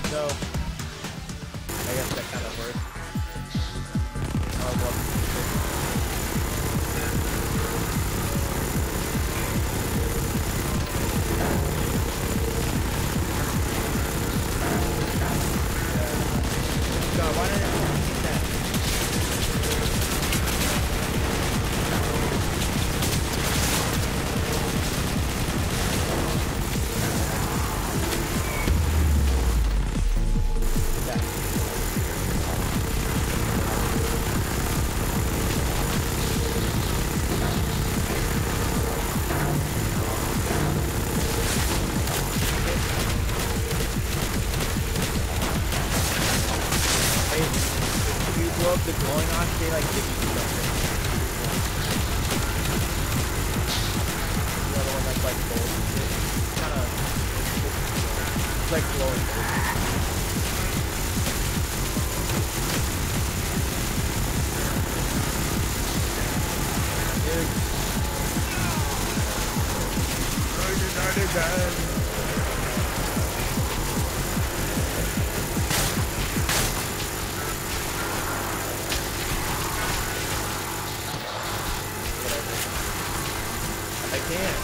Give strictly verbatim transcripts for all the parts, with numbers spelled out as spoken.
So, I guess that kind of works. Oh, well. God, why didn't I keep that? The glowing on, they like give you something. The other one that's like gold. It's kind of it's like glowing gold. I can't.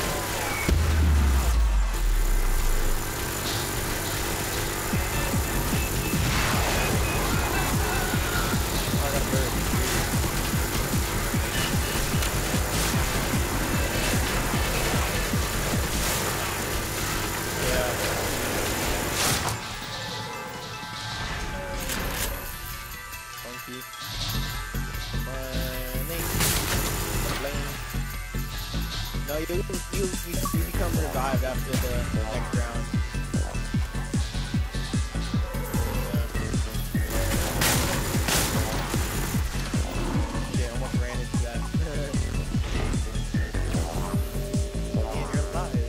Oh, I got a bird. Yeah. Funky. Money. Blame. No, you you you, you become revived after the next round. Yeah, yeah almost ran into that. And you're alive.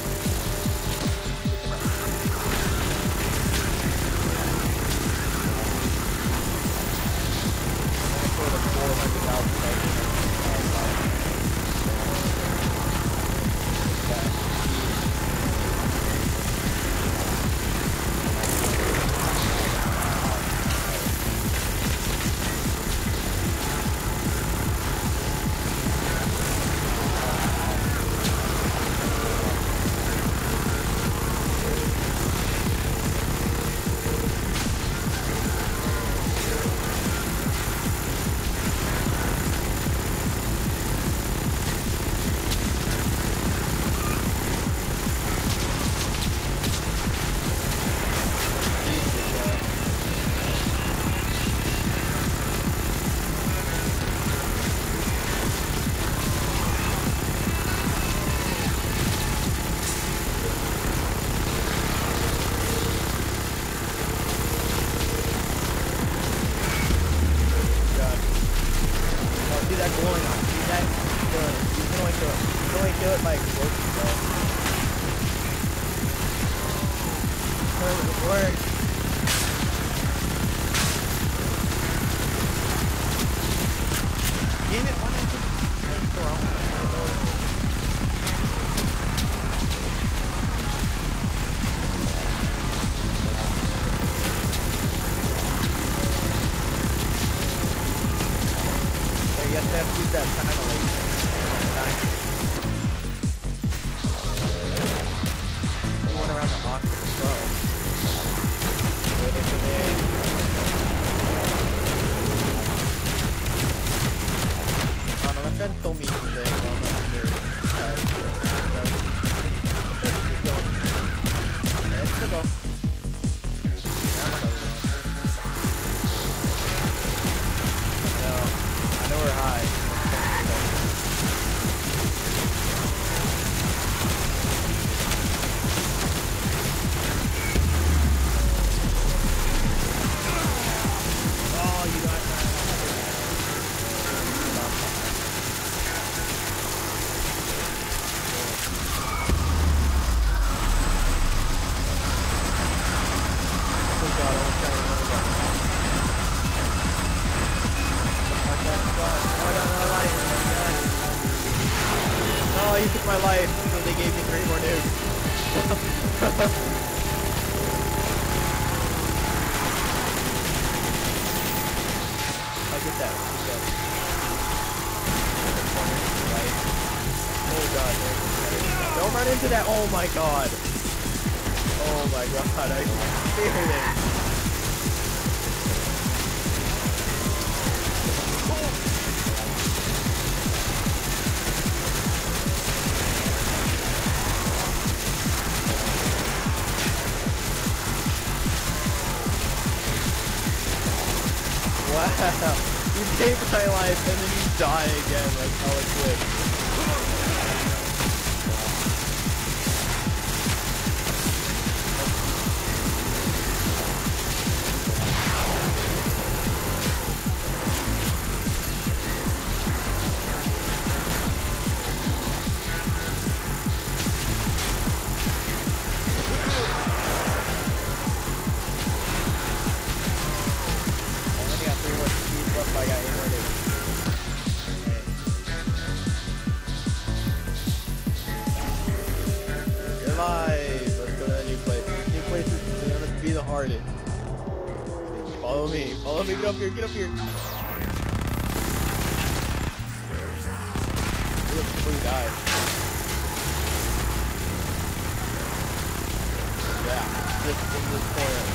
I put a four hundred thousand. Get that. Get that. Right. Oh god. Don't run into that. Oh my god. Oh my god. I scared it. Wow, you saved my life and then you die again like hella quick. I got inverted. You're live. Let's go to a new place. New place is gonna be the hardest. Follow me. Follow me. Get up here. Get up here. Get up before you die. Yeah. Just in this corner.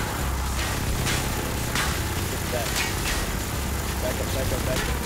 Get that. Back up, back up, back up.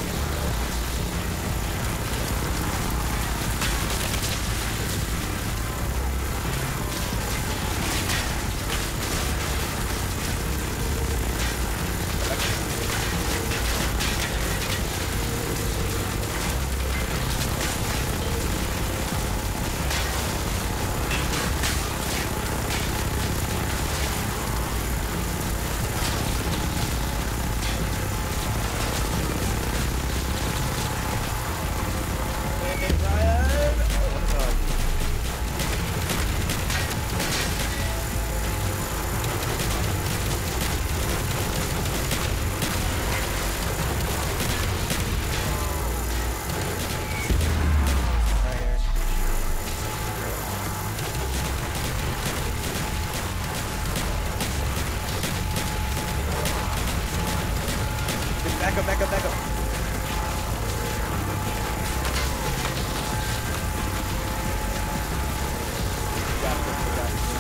Back up, back up, back up. Got this, got this.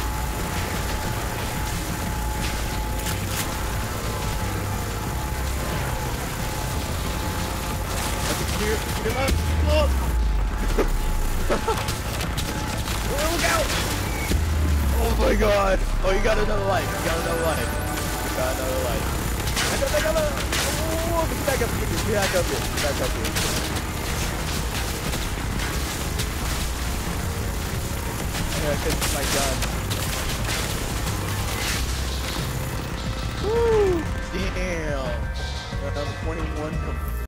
Look at here, get up, look! Look out! Oh my god! Oh, you got another life, you got another life. You got another life. Back up, back up, back up! Oh, back up here, back up here, back up here. Yeah, because my gun. Woo! Damn! I'm twenty-one.